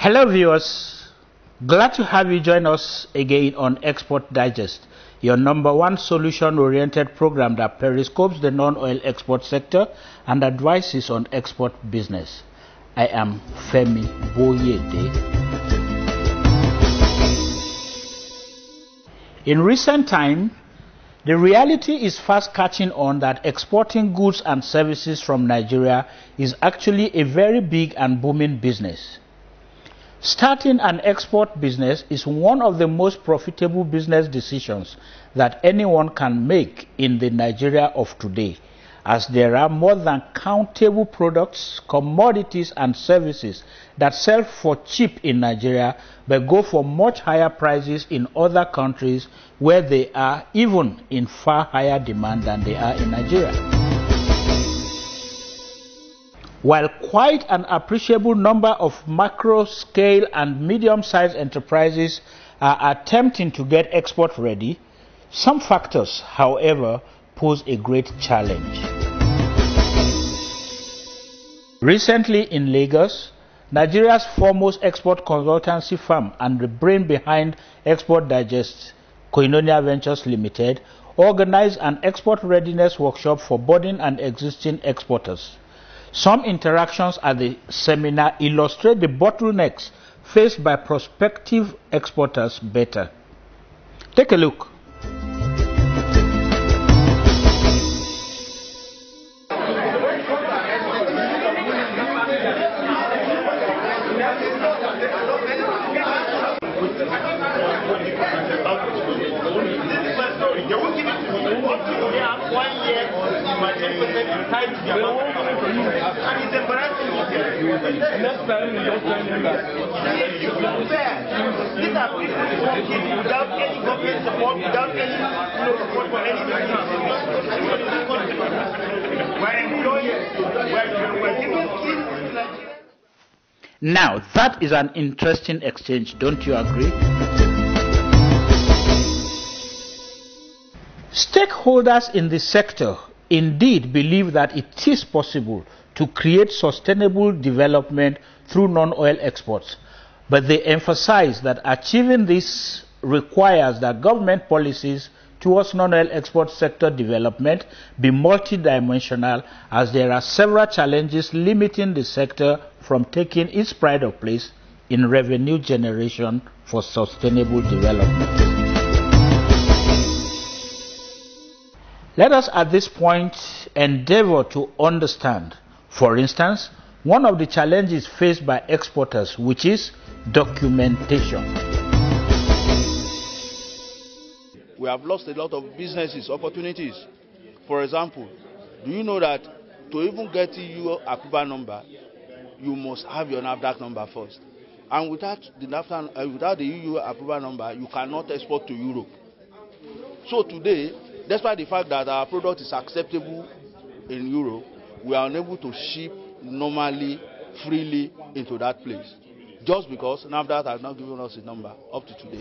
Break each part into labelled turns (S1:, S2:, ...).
S1: Hello viewers, glad to have you join us again on Export Digest, your #1 solution-oriented program that periscopes the non-oil export sector and advises on export business. I am Femi Boyede. In recent time, the reality is fast catching on that exporting goods and services from Nigeria is actually a very big and booming business. Starting an export business is one of the most profitable business decisions that anyone can make in the Nigeria of today, as there are more than countable products, commodities and services that sell for cheap in Nigeria but go for much higher prices in other countries where they are even in far higher demand than they are in Nigeria. While quite an appreciable number of macro-scale and medium-sized enterprises are attempting to get export ready, some factors, however, pose a great challenge. Recently in Lagos, Nigeria's foremost export consultancy firm and the brain behind Export Digest, Koinonia Ventures Limited, organized an export readiness workshop for budding and existing exporters. Some interactions at the seminar illustrate the bottlenecks faced by prospective exporters better. Take a look. Now, that is an interesting exchange, don't you agree? Stakeholders in the sector indeed believe that it is possible to create sustainable development through non-oil exports, but they emphasize that achieving this requires that government policies towards non-oil export sector development be multidimensional, as there are several challenges limiting the sector from taking its pride of place in revenue generation for sustainable development. Let us at this point endeavor to understand, for instance, one of the challenges faced by exporters, which is documentation.
S2: We have lost a lot of businesses, opportunities. For example, do you know that to even get EU approval number, you must have your NAFDAC number first. And without the EU approval number, you cannot export to Europe. So today, despite the fact that our product is acceptable in Europe, we are unable to ship normally, freely into that place, just because NAFDAC has not given us a number up to today.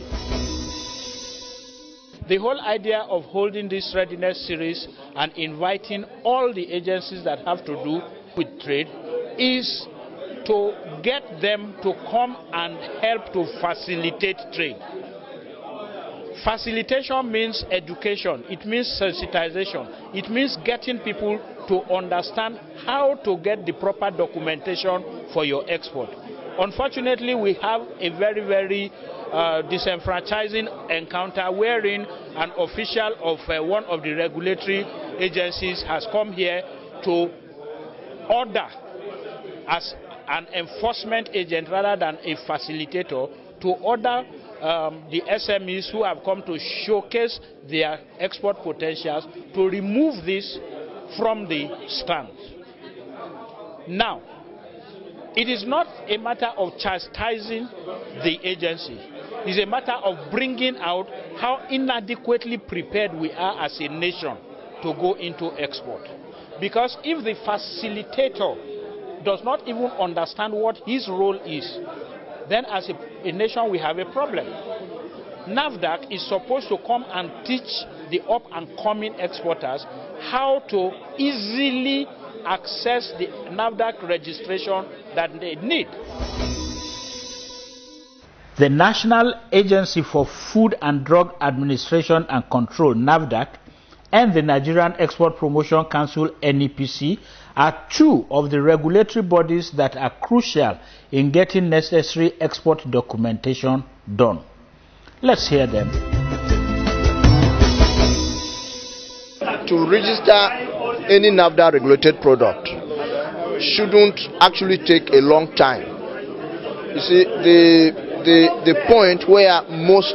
S1: The whole idea of holding this readiness series and inviting all the agencies that have to do with trade is to get them to come and help to facilitate trade. Facilitation means education, it means sensitization, it means getting people to understand how to get the proper documentation for your export. Unfortunately, we have a very disenfranchising encounter wherein an official of one of the regulatory agencies has come here to order, as an enforcement agent rather than a facilitator, to order the SMEs who have come to showcase their export potentials to remove this from the stand. Now, it is not a matter of chastising the agency. It is a matter of bringing out how inadequately prepared we are as a nation to go into export. Because if the facilitator does not even understand what his role is, then as a nation we have a problem. NAFDAC is supposed to come and teach the up-and-coming exporters how to easily access the NAFDAC registration that they need. The National Agency for Food and Drug Administration and Control, NAFDAC, and the Nigerian Export Promotion Council, NEPC, are two of the regulatory bodies that are crucial in getting necessary export documentation done. Let's hear them.
S3: To register any NAFDAC regulated product shouldn't actually take a long time. You see, the point where most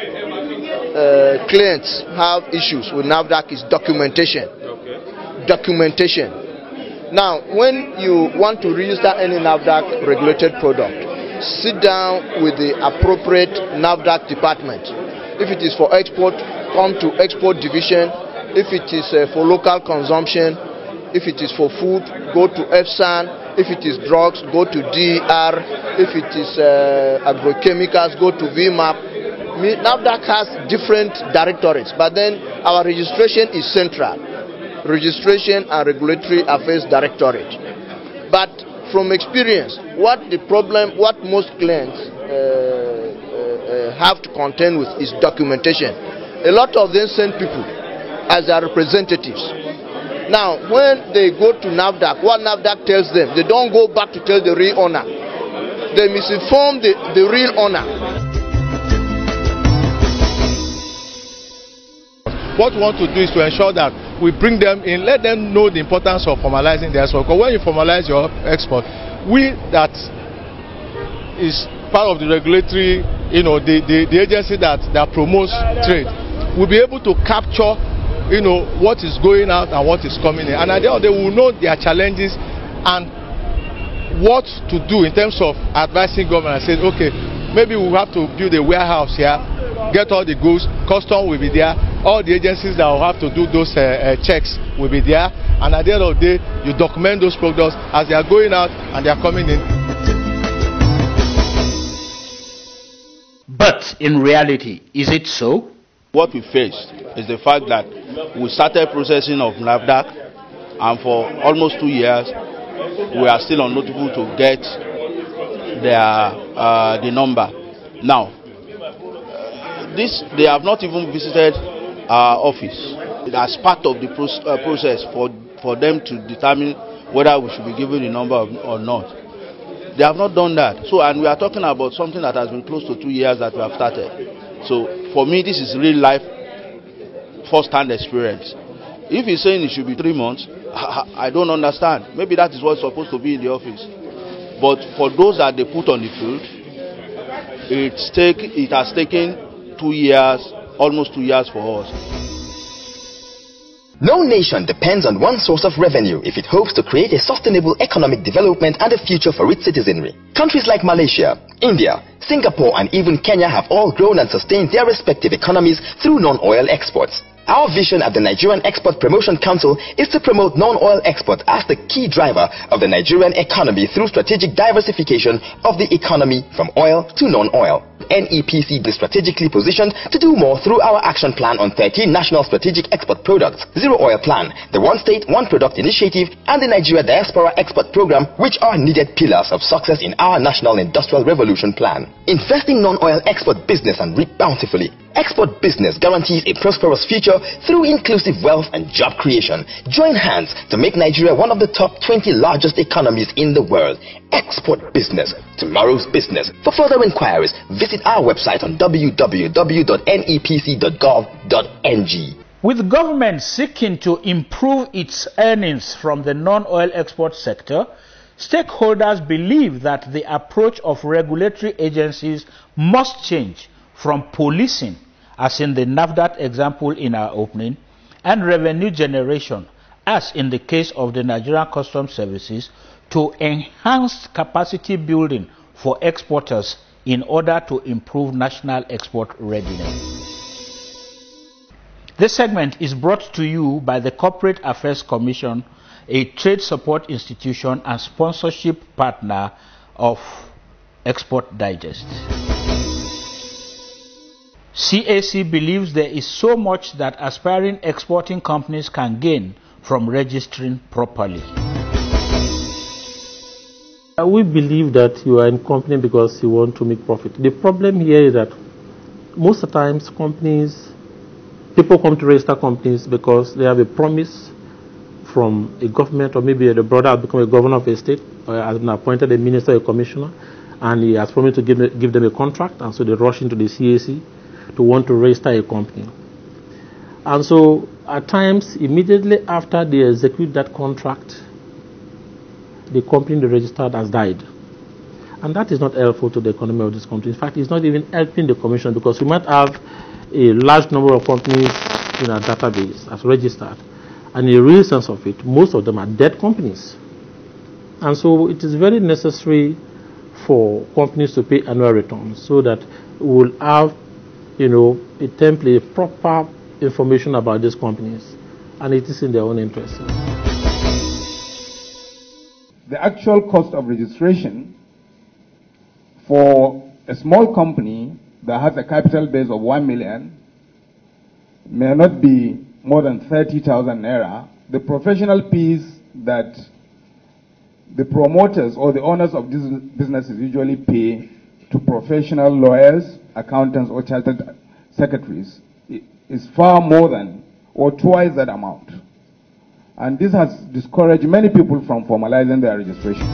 S3: clients have issues with NAFDAC is documentation. Documentation. Now, when you want to register any NAFDAC regulated product, sit down with the appropriate NAFDAC department. If it is for export, come to export division. If it is for local consumption, if it is for food, go to EFSAN. If it is drugs, go to DER. If it is agrochemicals, go to VMAP. NAFDAC has different directorates, but then our registration is central. Registration and Regulatory Affairs Directorate. But from experience, what most clients have to contend with is documentation. A lot of them send people as their representatives. Now, when they go to NAFDAC, what NAFDAC tells them, they don't go back to tell the real owner. They misinform the real owner.
S4: What we want to do is to ensure that we bring them in, let them know the importance of formalizing their export. Because when you formalize your export, we that is part of the regulatory, the agency that promotes trade, will be able to capture, what is going out and what is coming in. And at the end of the day, we will know their challenges and what to do in terms of advising government and saying, okay, maybe we have to build a warehouse here, get all the goods, custom will be there, all the agencies that will have to do those checks will be there, and at the end of the day, you document those products as they are going out and they are coming in.
S1: But in reality, is it so?
S2: What we faced is the fact that we started processing of NAFDAC, and for almost 2 years, we are still unnotable to get the number. Now, they have not even visited our office as part of the process for them to determine whether we should be given the number or not. They have not done that. So, and we are talking about something that has been close to 2 years that we have started. So, for me, this is real life, first-hand experience. If he's saying it should be 3 months, I don't understand. Maybe that is what's supposed to be in the office. But for those that they put on the field, it has taken 2 years, almost 2 years for us.
S5: No nation depends on one source of revenue if it hopes to create a sustainable economic development and a future for its citizenry. Countries like Malaysia, India, Singapore and even Kenya have all grown and sustained their respective economies through non-oil exports. Our vision at the Nigerian Export Promotion Council is to promote non-oil export as the key driver of the Nigerian economy through strategic diversification of the economy from oil to non-oil. NEPC is strategically positioned to do more through our action plan on 13 national strategic export products, Zero Oil Plan, the One State, One Product Initiative, and the Nigeria Diaspora Export Program, which are needed pillars of success in our National Industrial Revolution Plan. Investing non-oil export business and reap bountifully. Export business guarantees a prosperous future through inclusive wealth and job creation. Join hands to make Nigeria one of the top 20 largest economies in the world. Export business, tomorrow's business. For further inquiries, visit our website on www.nepc.gov.ng.
S1: With government seeking to improve its earnings from the non-oil export sector, stakeholders believe that the approach of regulatory agencies must change from policing, as in the NAFDAC example in our opening, and revenue generation, as in the case of the Nigerian Customs Services, to enhanced capacity building for exporters in order to improve national export readiness. This segment is brought to you by the Corporate Affairs Commission, a trade support institution and sponsorship partner of Export Digest. CAC believes there is so much that aspiring exporting companies can gain from registering properly.
S6: We believe that you are in company because you want to make profit. The problem here is that most of the times people come to register companies because they have a promise from a government, or maybe the brother has become a governor of a state, or has been appointed a minister or a commissioner, and he has promised to give them a contract, and so they rush into the CAC to want to register a company. And so at times, immediately after they execute that contract, the company they registered has died. And that is not helpful to the economy of this country. In fact, it's not even helping the commission, because we might have a large number of companies in our database as registered. And in the real sense of it, most of them are dead companies. And so it is very necessary for companies to pay annual returns so that we will have, a template, proper information about these companies. And it is in their own interest.
S7: The actual cost of registration for a small company that has a capital base of 1 million may not be more than 30,000 naira. The professional fees that the promoters or the owners of these businesses usually pay to professional lawyers, accountants, or chartered secretaries is far more than or twice that amount. And this has discouraged many people from formalizing their registration.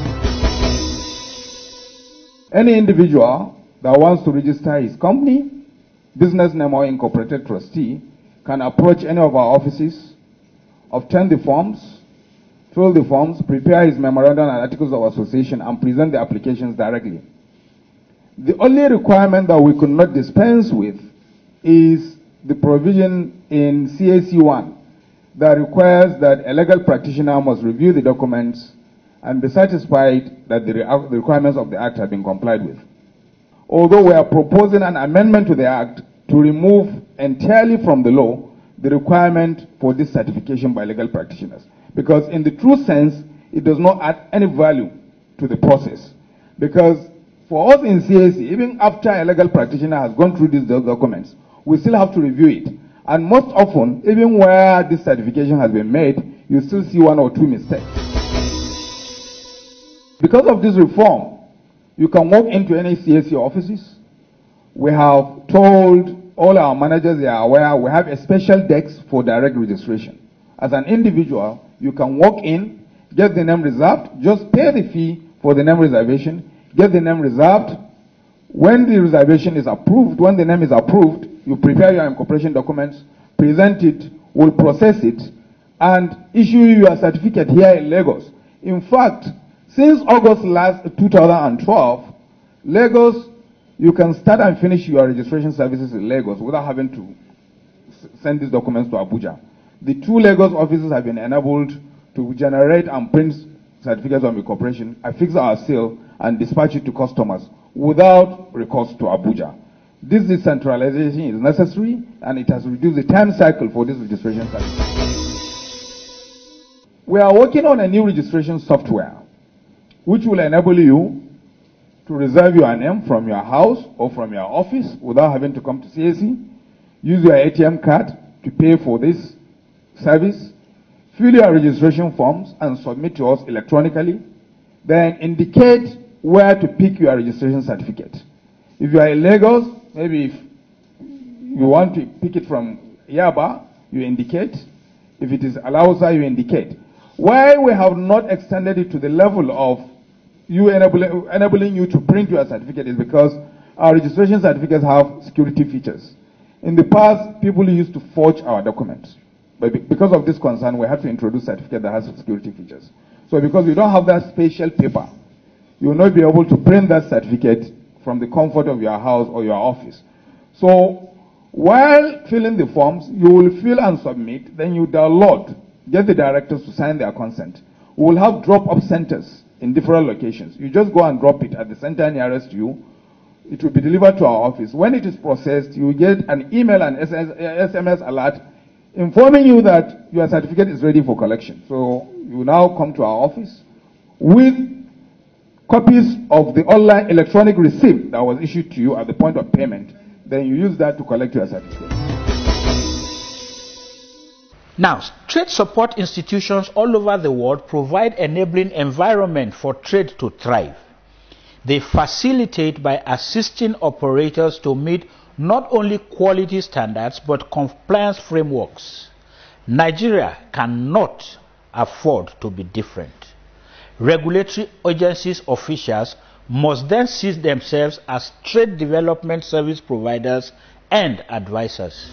S7: Any individual that wants to register his company, business name, or incorporated trustee can approach any of our offices, obtain the forms, fill the forms, prepare his memorandum and articles of association, and present the applications directly. The only requirement that we could not dispense with is the provision in CAC 1 that requires that a legal practitioner must review the documents and be satisfied that the requirements of the Act have been complied with. Although we are proposing an amendment to the Act to remove entirely from the law the requirement for this certification by legal practitioners, because in the true sense, it does not add any value to the process. Because for us in CAC, even after a legal practitioner has gone through these documents, we still have to review it. And most often, even where this certification has been made, you still see 1 or 2 mistakes. Because of this reform, you can walk into any CAC offices. We have told all our managers they are aware we have a special desk for direct registration. As an individual, you can walk in, get the name reserved, just pay the fee for the name reservation, get the name reserved. When the reservation is approved, when the name is approved, you prepare your incorporation documents, present it, we'll process it, and issue you a certificate here in Lagos. In fact, since August 2012, Lagos, you can start and finish your registration services in Lagos without having to send these documents to Abuja. The 2 Lagos offices have been enabled to generate and print certificates of incorporation, affix our seal, and dispatch it to customers without recourse to Abuja. This decentralization is necessary, and it has reduced the time cycle for this registration service. We are working on a new registration software, which will enable you to reserve your name from your house or from your office without having to come to CAC, use your ATM card to pay for this service, fill your registration forms and submit to us electronically, then indicate where to pick your registration certificate. If you are in Lagos, maybe if you want to pick it from Yaba, you indicate. If it is Alausa, you indicate. Why we have not extended it to the level of you enabling you to print your certificate is because our registration certificates have security features. In the past, people used to forge our documents. But because of this concern, we have to introduce a certificate that has security features. So because we don't have that special paper, you will not be able to print that certificate from the comfort of your house or your office. So while filling the forms, you will fill and submit, then you download, get the directors to sign their consent. We will have drop-off centers in different locations. You just go and drop it at the center nearest you. It will be delivered to our office. When it is processed, you will get an email and SMS alert informing you that your certificate is ready for collection. So you now come to our office with copies of the online electronic receipt that was issued to you at the point of payment. Then you use that to collect your certificate.
S1: Now, trade support institutions all over the world provide enabling environment for trade to thrive. They facilitate by assisting operators to meet not only quality standards but compliance frameworks. Nigeria cannot afford to be different. Regulatory agencies officials must then see themselves as trade development service providers and advisors.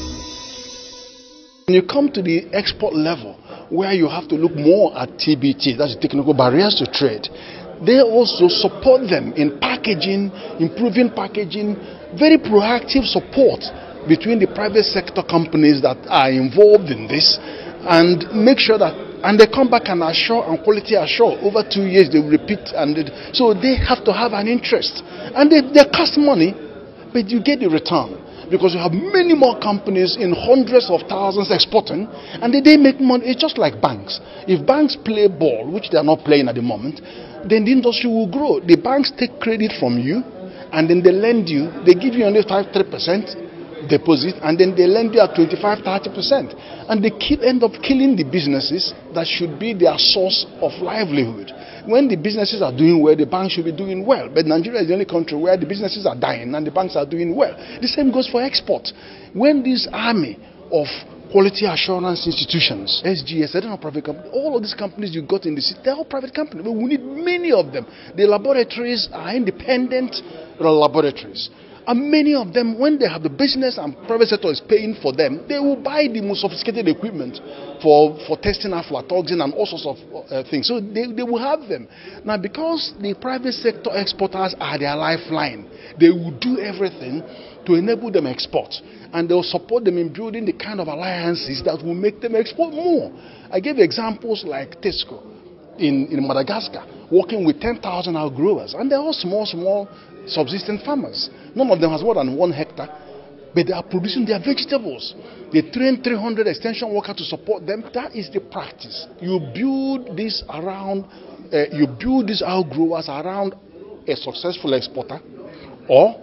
S8: When you come to the export level, where you have to look more at TBT, that's the technical barriers to trade, they also support them in packaging, improving packaging, very proactive support between the private sector companies that are involved in this, and make sure that, and they come back and assure and quality assure. Over 2 years they will repeat, and so they have to have an interest, and they cost money, but you get the return. Because you have many more companies in hundreds of thousands exporting, and they make money. It's just like banks. If banks play ball, which they are not playing at the moment, then the industry will grow. The banks take credit from you, and then they lend you. They give you only 3% deposit, and then they lend you at 25-30%. And they end up killing the businesses that should be their source of livelihood. When the businesses are doing well, the banks should be doing well. But Nigeria is the only country where the businesses are dying and the banks are doing well. The same goes for export. When this army of quality assurance institutions, SGS, I don't know, private companies, all of these companies you got in the city, they're all private companies. But we need many of them. The laboratories are independent laboratories. And many of them, when they have the business and private sector is paying for them, they will buy the most sophisticated equipment for testing aflatoxin and all sorts of things. So they will have them. Now, because the private sector exporters are their lifeline, they will do everything to enable them export. And they will support them in building the kind of alliances that will make them export more. I gave examples like Tesco in Madagascar, working with 10,000 outgrowers. And they're all small subsistence farmers. None of them has more than 1 hectare, but they are producing their vegetables. They train 300 extension workers to support them. That is the practice. You build this around, you build these outgrowers around a successful exporter or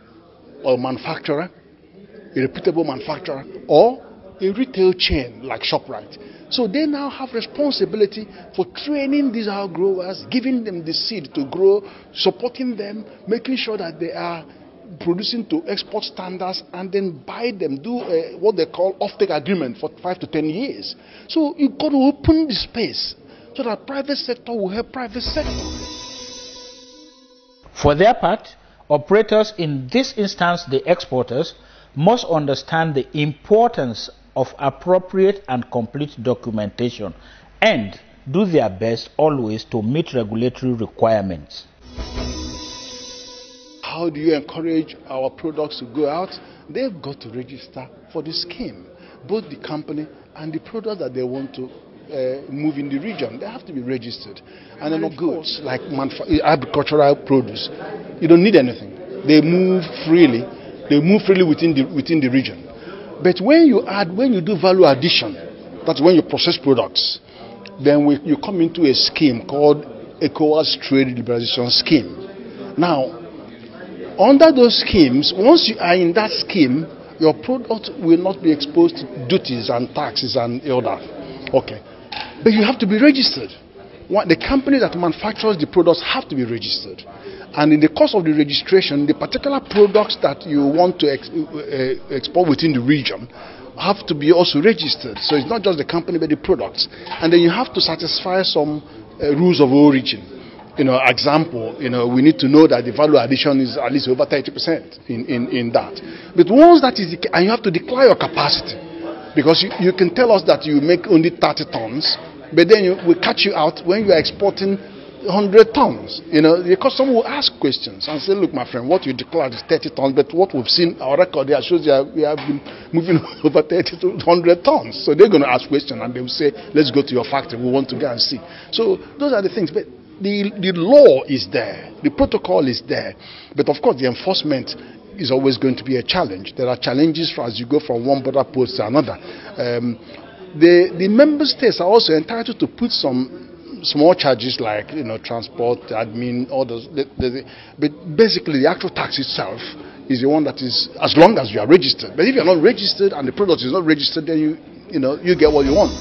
S8: a manufacturer, a reputable manufacturer, or a retail chain like ShopRite. So they now have responsibility for training these outgrowers, giving them the seed to grow, supporting them, making sure that they are producing to export standards, and then buy them, do what they call off-take agreement for 5 to 10 years. So you've got to open the space so that private sector will help private sector.
S1: For their part, operators, in this instance the exporters, must understand the importance of appropriate and complete documentation and do their best always to meet regulatory requirements.
S8: How do you encourage our products to go out? They've got to register for the scheme, both the company and the product that they want to move in the region. They have to be registered. And then goods like agricultural produce, you don't need anything. They move freely. They move freely within the region. But when you do value addition, that's when you process products, then you come into a scheme called ECOWAS Trade Liberalization Scheme. Now, under those schemes, once you are in that scheme, your product will not be exposed to duties and taxes and all that. Okay. But you have to be registered. The company that manufactures the products have to be registered. And in the course of the registration, the particular products that you want to export within the region have to be also registered. So it's not just the company, but the products. And then you have to satisfy some rules of origin. Example, we need to know that the value addition is at least over 30% in that. But once that is, and you have to declare your capacity. Because you can tell us that you make only 30 tons, but then we catch you out when you are exporting 100 tons, because someone will ask questions and say, look, my friend, what you declared is 30 tons, but what we've seen, our record there shows we have been moving over 30 to 100 tons. So they're going to ask questions and they will say, let's go to your factory, we want to go and see. So those are the things, but the law is there, the protocol is there, but of course the enforcement is always going to be a challenge. There are challenges as you go from one border post to another. The member states are also entitled to put some small charges like transport, admin, all those. But basically, the actual tax itself is the one that is, as long as you are registered. But if you are not registered and the product is not registered, then you get what you want.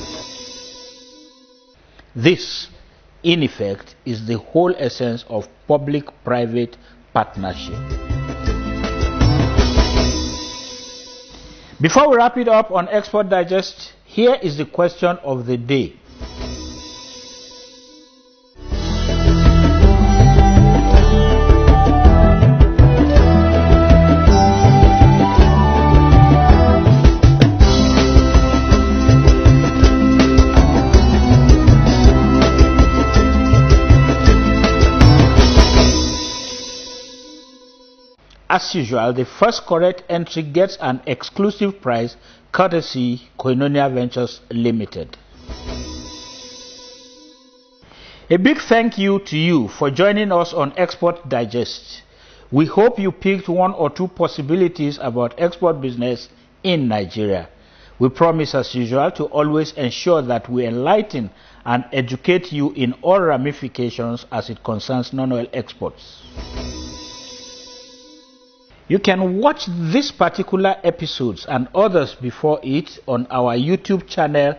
S1: This, in effect, is the whole essence of public-private partnership. Before we wrap it up on Export Digest, here is the question of the day. As usual, the first correct entry gets an exclusive prize courtesy Koinonia Ventures Limited. A big thank you to you for joining us on Export Digest. We hope you picked one or two possibilities about export business in Nigeria. We promise as usual to always ensure that we enlighten and educate you in all ramifications as it concerns non-oil exports. You can watch this particular episodes and others before it on our YouTube channel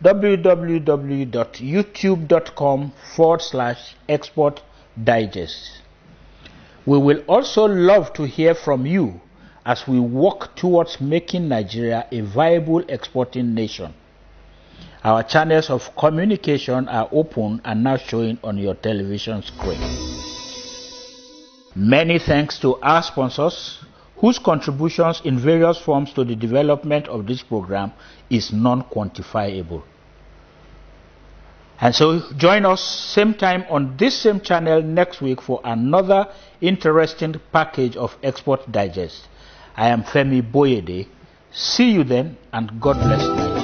S1: www.youtube.com/exportdigest. We will also love to hear from you as we work towards making Nigeria a viable exporting nation. Our channels of communication are open and now showing on your television screen. Many thanks to our sponsors, whose contributions in various forms to the development of this program is non-quantifiable. And so join us same time on this same channel next week for another interesting package of Export Digest. I am Femi Boyede. See you then, and God bless you.